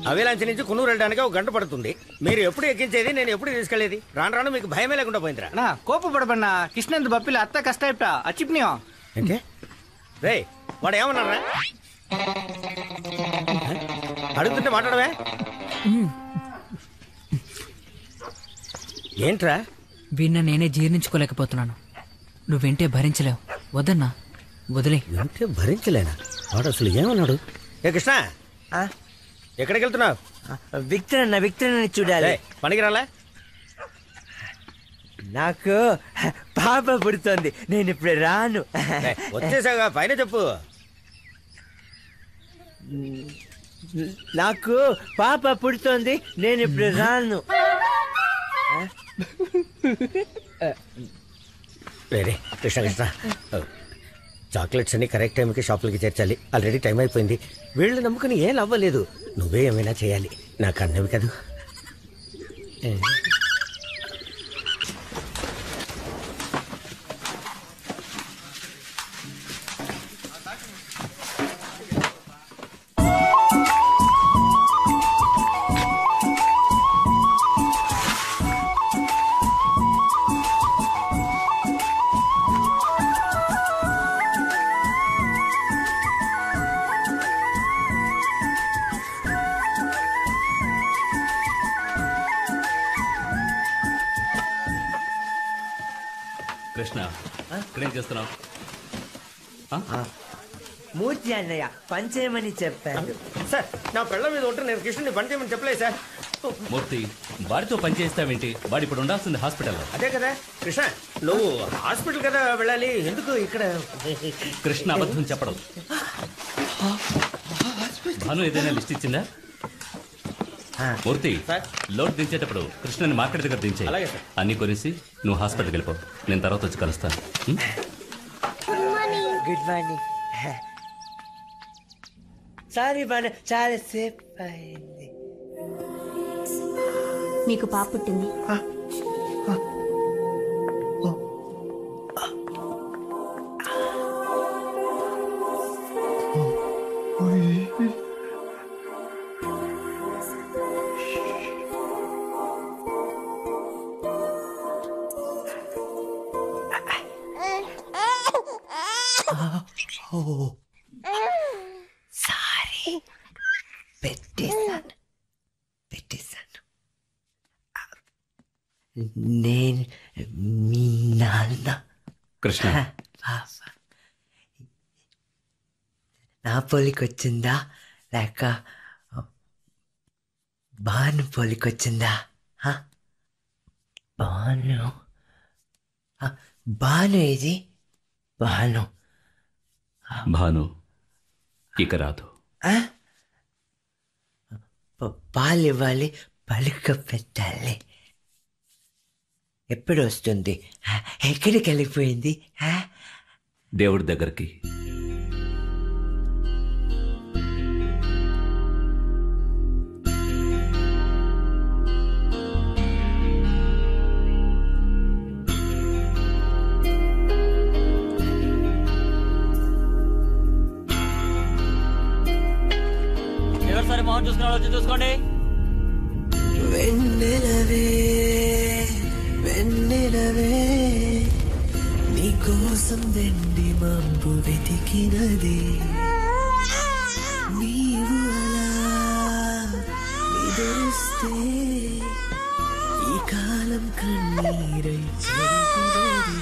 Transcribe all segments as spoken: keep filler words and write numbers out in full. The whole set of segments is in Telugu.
అవేలాంచి నుంచి కున్నూరు వెళ్ళడానికి ఒక గంట పడుతుంది. మీరు ఎప్పుడు ఎక్కించేది, నేను ఎప్పుడు తీసుకెళ్లేది? రాను రాను మీకు భయమే లేకుండా పోయిందిరా. నా కోప పడబన్నా కృష్ణందు బప్పిల అత్త కష్ట అచ్చిప్నియో ఏంటే రే వాడు ఏమన్నారా? అడుగుతుంటే మాట్లాడవే. ఏంట్రా? వీణ నేనే జీర్ణించుకోలేకపోతున్నాను. నువ్వేంటే భరించలేవు. వద్దన్నా, వదిలే. అంటే భరించలేనా? వాడు అసలు ఏమన్నాడు? ఏ కృష్ణ, ఎక్కడికి వెళ్తున్నావు? విక్టర్ అన్న, విక్టర్ అన్న చూడాలి. పనికిరాలే? నాకు పాప పుడుతోంది, నేను ఇప్పుడు రాను. వచ్చేసాగా, పైన చెప్పు. నాకు పాప పుడుతోంది, నేను ఇప్పుడు రాను. కృష్ణ కృష్ణ, చాక్లెట్స్ అన్ని కరెక్ట్ టైంకి షాపులకి చేర్చాలి. ఆల్రెడీ టైం అయిపోయింది. వీళ్ళు నమ్ముకుని ఏం అవ్వలేదు. నువ్వే ఏమైనా చేయాలి. నాకు అన్నవి కదా. కృష్ణ, ఇక్కడేం చేస్తున్నావు? మూర్తి అన్నయ్య పని చేయమని చెప్పాను. సార్, నా పిల్లల మీద ఉంటే నేను కృష్ణుని పని చేయమని చెప్పలేదు సార్. మూర్తి, వాడితో పని చేస్తావేంటి? వాడు ఇప్పుడు ఉండాల్సింది హాస్పిటల్లో. అదే కదా కృష్ణ, నువ్వు హాస్పిటల్ కదా వెళ్ళాలి, ఎందుకు ఇక్కడ? కృష్ణ అబద్ధం చెప్పడం. భాను ఏదైనా లిస్ట్ ఇచ్చిందా? మూర్తి, లోడ్ దించేటప్పుడు కృష్ణని మార్కెట్ దగ్గర దించే. అన్ని కొనేసి నువ్వు హాస్పిటల్కి వెళ్ళిపో. నేను తర్వాత వచ్చి కలుస్తాను. Good morning. సారీ బాను, చాలా సేపు అయింది. నీకు పాప పుట్టింది. సారీ, పెట్టేశాను పెట్టేశాను నేను మీ నాన్న. కృష్ణ, నా పోలికొచ్చిందా లేక భాను పోలికొచ్చిందా? భాను భాను ఇది భాను భాను ఇక రాదు. పాలు ఇవ్వాలి, పలుక పెట్టాలి. ఎప్పుడు వస్తుంది? ఎక్కడికి వెళ్ళిపోయింది? దేవుడి దగ్గరికి. ఎవరిసారి మొహం చూసుకుని వచ్చి చూసుకోండి. వెన్నెలవే వెన్నెలవే నీకోసం వెండి మంపు వెతికినది. నీవు అలా నిదురిస్తే ఈ కాలం కన్నీరై చెరిగినది.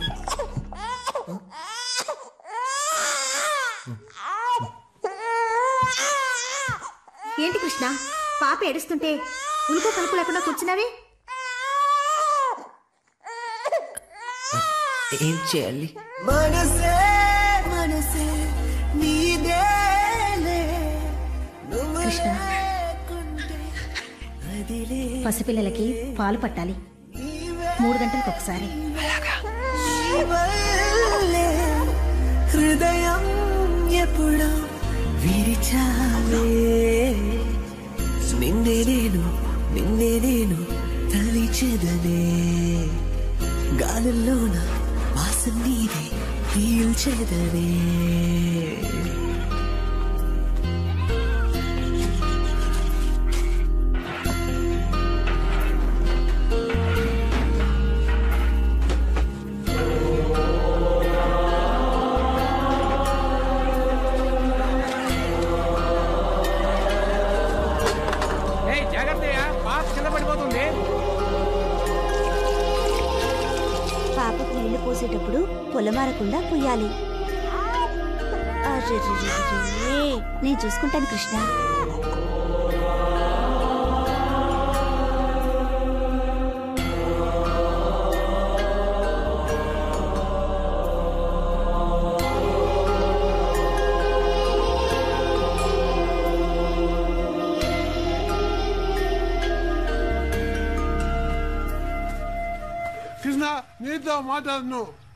ఏంటి కృష్ణ, పాప ఏడుస్తుంటే ఉలుకో కలుపు లేకుండా కూర్చున్నావే? ఏం చేయాలి? మనసే మనసే నీదేలే. కృష్ణ, పసిపిల్లలకి పాలు పట్టాలి, మూడు గంటలకు ఒకసారి. హృదయం ఎప్పుడో విరిచాలే. నిన్నే నేను నిన్నే నేను తలిచెదనే. గాలుల్లోన వాసం నీదే పీల్చెదనే. పోసేటప్పుడు పొలమారకుండా పొయ్యాలి. అరెరెరెరెరే. నేను చూసుకుంటాను కృష్ణ. కృష్ణ నీతో మాట్లాడను.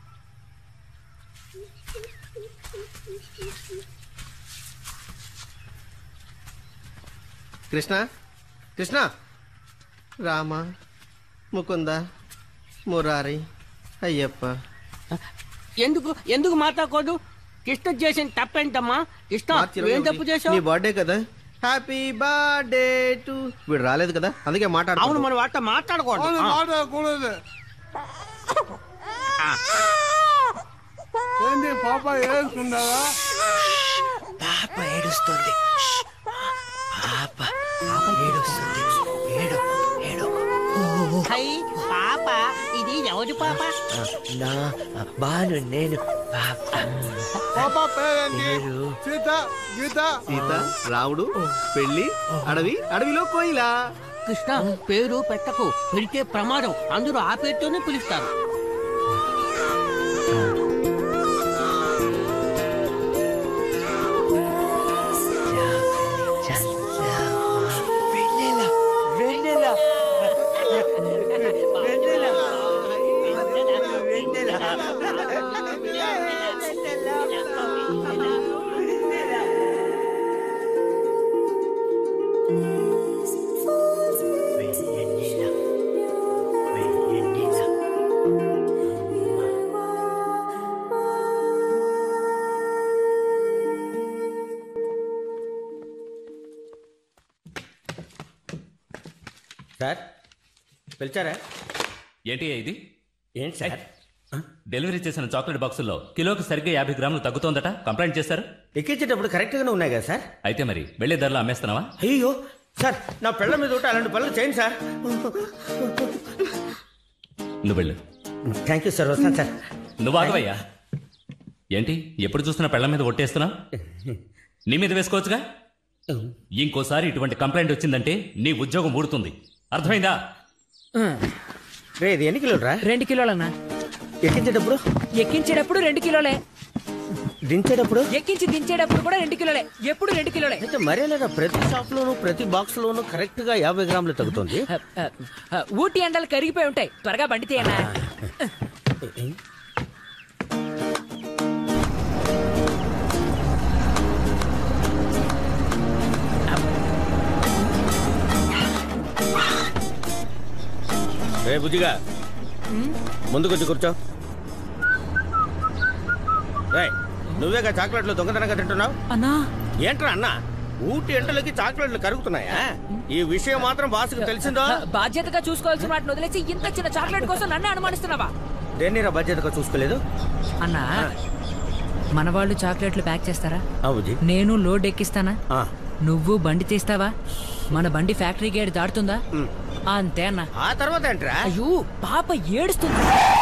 కృష్ణ కృష్ణ రామ ముకుంద మురారి అయ్యప్ప. ఎందుకు ఎందుకు మాట్లాడకూడదు? కృష్ణ చేసిన తప్పేంటమ్మా? కృష్ణ ఏం తప్పు చేసావు? నీ బర్త్డే కదా, హ్యాపీ బర్త్డే టు. వీడు రాలేదు కదా, అందుకే మాట్లాడు. అవును, మనం వాటితో మాట్లాడకూడదు. మాట్లాడకూడదు. ఏంటి పాప ఏడుస్తున్నారా? పాప ఏడుస్తుంది. పాప పాప ఏడుస్తుంది. ఏడు ఏడు. హై పాప, ఇది ఎవరి పాప? నా బాను నేను పాప. పాప పేరేంటి? సీత గీత. సీత, రావుడు, పెళ్లి, అడవి, అడవిలో కోయిలా. కృష్ణ పేరు పెట్టకు, పెడితే ప్రమాదం. అందరూ ఆ పేరుతోనే పిలుస్తారు. వెన్నెల వెన్నెల సార్ పిలిచారా? ఏంటి ఇది? ఏంటి సార్? డెలివరీ చేసిన చాక్లెట్ బాక్సుల్లో కిలోకి సరిగ్గా యాభై గ్రాములు తగ్గుతోందట, కంప్లైంట్ చేశారు. ఎక్కించేటప్పుడు కరెక్ట్గానే ఉన్నాయి కదా సార్? అయితే మరి వెళ్లే ధరలో అమ్మేస్తున్నావా? అయ్యో సార్, నా పిల్లల మీద ఒకటి అలాంటి పనులు చేయండి సార్. నువ్వు వెళ్ళు. థ్యాంక్ యూ సార్, వస్తాను సార్. నువ్వు ఆగవయ్యా. ఏంటి ఎప్పుడు చూస్తున్నా పెళ్ల మీద ఒట్టేస్తున్నావు? నీ మీద వేసుకోవచ్చుగా. ఇంకోసారి ఇటువంటి కంప్లైంట్ వచ్చిందంటే నీ ఉద్యోగం ఊడుతుంది, అర్థమైందా? రే ఇది ఎన్ని కిలోలు రా? రెండు కిలోలన్నా. ఎక్కించేటప్పుడు? ఎక్కించేటప్పుడు రెండు కిలోలే. దించేటప్పుడు? ఎక్కించి దించేటప్పుడు కూడా రెండు కిలోలే. ఎప్పుడు రెండు కిలోలే. అయితే మరే లేదా ప్రతి షాప్ లోను ప్రతి బాక్స్ లోను కరెక్ట్ గా యాభై గ్రాములు తగ్గుతుంది. ఊటీ ఎండలు కరిగిపోయి ఉంటాయి. త్వరగా బండి తీయనా. రే బుజ్జిగా ముందుకొచ్చి కూర్చో. రే నువ్వేగా చాక్లెట్లు దొంగతనంగా తింటున్నావు? అన్నా ఏంట్రా అన్న, ఊటి ఎంటలకి చాక్లెట్లు కరుగుతున్నాయా? ఈ విషయం మాత్రం బాసుకు తెలిసిందో? బాధ్యతగా చూసుకోవాల్సిన వాటిని వదిలేసి ఇంత చిన్న చాక్లెట్ కోసం నన్నే అనుమానిస్తున్నావా? దేన్నీరా బాధ్యతగా చూసుకోలేదు? అన్నా మన వాళ్ళు చాక్లెట్లు ప్యాక్ చేస్తారా? బుజ్జి నేను లోడ్ ఎక్కిస్తానా? నువ్వు బండి తీస్తావా? మన బండి ఫ్యాక్టరీ గేట్ దాటుతుందా? అంతే అన్న. ఆ తర్వాత ఏంట్రా? అయ్యో పాప ఏడుస్తుంది.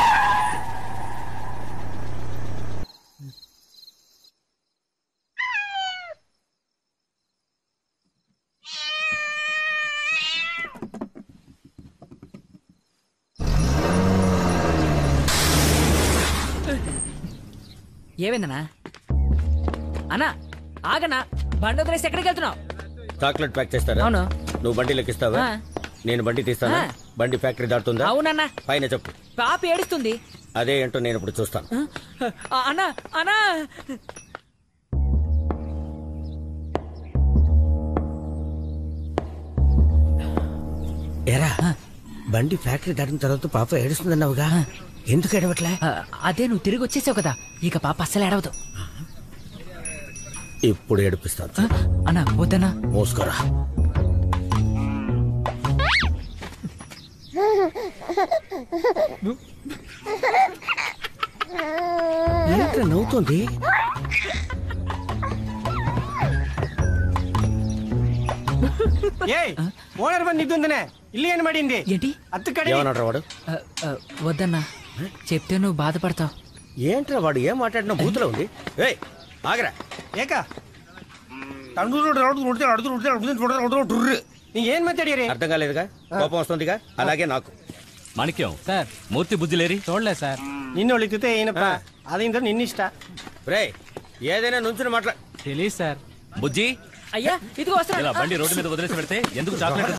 ఏమైందన్నా? అన్నా ఆగనా, బండి వదిలేసి ఎక్కడికి వెళ్తున్నావు? చాక్లెట్ ప్యాక్ చేస్తారా? అవును. నువ్వు బండి లెక్కిస్తావా? నేను బండి తీస్తాను. బండి ఫ్యాక్టరీ దాటుతుందా? అవునన్నా. పైన చెప్పు. పాప ఏడుస్తుంది. అదే ఏంటో నేను ఇప్పుడు చూస్తాను. అన్నా అన్నా ఎరా బండి ఫ్యాక్టరీ దాటిన తర్వాత పాప ఏడుస్తుందన్నావుగా, ఎందుకు ఏడవట్లే? అదే నువ్వు తిరిగి వచ్చేసావు కదా, ఇక పాప అస్సలు ఏడవదు. ఇప్పుడు ఏడిపిస్తాను. అన్నా వద్దన్నా. మోసుకోరా. ఏంట్రా నవ్వుతోంది? ఓనర్ బండి ఇద్దుందనే ఇల్లు ఏం పడింది ఏంటి? అత్తకడి ఏమన్నాడు వాడు? వద్దన్నా. చెప్తే నువ్వు బాధపడతావు. ఏంట్రా వాడు ఏం మాట్లాడినా బూతులో ఉంది. ఏయ్ ఆగరా. ఏకా నీకేం మాట్లాడారే అర్థం కాలేదుగా, కోపం వస్తుందిగా, అలాగే నాకు. మాణిక్యం సార్, మూర్తి బుజ్జిలేరి చూడలే సార్. నిన్ను ఎక్కితే అయినప్ప అదేంటో నిన్నిష్ట. రే ఏదైనా నుంచుని మాట్లా తెలియదు సార్. బుజ్జి అయ్యా ఇదిగో వస్తా. ఇలా బండి రోడ్డు మీద వదిలేసి పెడితే ఎందుకు చాక్లెట్